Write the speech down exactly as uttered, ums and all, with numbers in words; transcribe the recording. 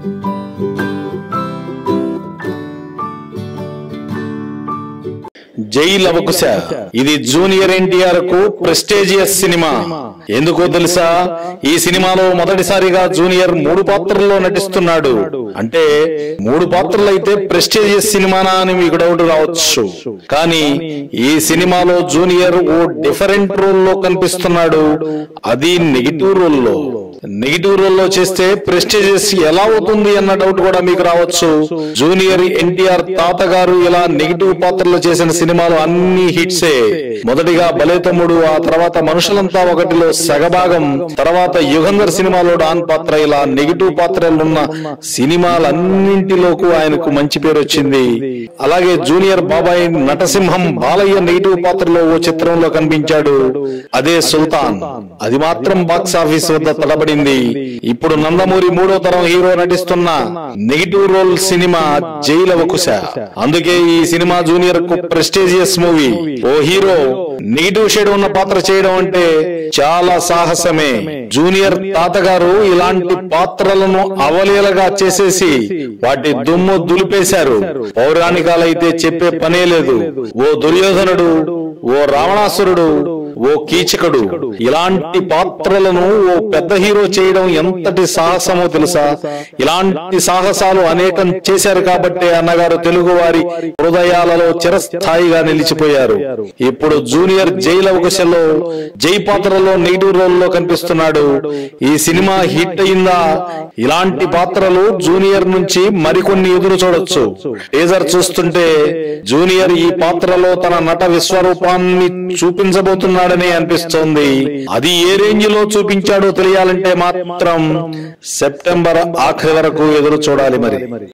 జై లవకుశ ఇది జూనియర్ ఎన్టీఆర్ కు ప్రెస్టీజియస్ సినిమా. ఎందుకో తెలుసా? ఈ సినిమాలో మొదటిసారిగా జూనియర్ మూడు పాత్రల్లో నటిస్తున్నాడు. అంటే మూడు పాత్రలు అయితే ప్రెస్టీజియస్ సినిమానా అని మీకు డౌట్ రావచ్చు. కానీ ఈ సినిమాలో జూనియర్ ఓ డిఫరెంట్ రోల్ లో కనిపిస్తున్నాడు. అది నెగిటివ్ రోల్ లో. నెగిటివ్ రోల్ లో చేస్తే ప్రెస్టీజియస్ ఎలా అవుతుంది అన్న డౌట్ కూడా మీకు రావచ్చు. జూనియర్ ఎన్టీఆర్ తాతగారు ఇలా నెగిటివ్ పాత్రలు చేసిన సినిమాలు అన్ని హిట్సే. మొదటిగా భలే తమ్ముడు, ఆ తర్వాత మనుషులంతా ఒకటిలో సగభాగం, తర్వాత యుగంధర్ సినిమాలో డాన్ పాత్ర, ఇలా నెగిటివ్ పాత్రలున్న సినిమాలన్నింటిలోకి ఆయనకు మంచి పేరు వచ్చింది. అలాగే జూనియర్ బాబాయ్ నటసింహం బాలయ్య నెగిటివ్ పాత్రలో ఓ చిత్రంలో కనిపించాడు. అదే సుల్తాన్. అది మాత్రం బాక్స్ ఆఫీస్ వద్ద తడబడింది. ఇప్పుడు నందమూరి మూడో తరం హీరో నటిస్తున్న నెగిటివ్ రోల్ సినిమా జై లవకుశ. అందుకే ఈ సినిమా జూనియర్ కు ప్రెస్టీజియస్ మూవీ. ఓ హీరో నెగిటివ్ షేడ్ ఉన్న పాత్ర చేయడం అంటే చాలా సాహసమే. జూనియర్ తాతగారు ఇలాంటి పాత్రలను అవలీలగా చేసేసి వాటి దుమ్ము దులిపేశారు. పౌరాణికాలైతే చెప్పే పనే లేదు. ఓ దుర్యోధనుడు, ఓ రావణాసురుడు, ఓ కీచకుడు, ఇలాంటి పాత్రలను ఓ పెద్ద హీరో చేయడం ఎంతటి సాహసమో తెలుసా? ఇలాంటి సాహసాలు అనేకం చేశారు కాబట్టి అన్నగారు తెలుగు వారి హృదయాలలో చిరస్థాయిగా నిలిచిపోయారు. ఇప్పుడు జూనియర్ జై లవకుశలో జై పాత్రలో నెగిటివ్ రోల్ లో కనిపిస్తున్నాడు. ఈ సినిమా హిట్ అయిందా? ఇలాంటి పాత్రలు జూనియర్ నుంచి మరికొన్ని ఎదురు చూడొచ్చు. టీజర్ చూస్తుంటే జూనియర్ ఈ పాత్రలో తన నట విశ్వరూపాన్ని చూపించబోతున్నాడని అనిపిస్తోంది. అది ఏ రేంజ్ లో చూపించాడో తెలియాలంటే మాత్రం సెప్టెంబర్ ఆఖరి వరకు ఎదురు చూడాలి మరి.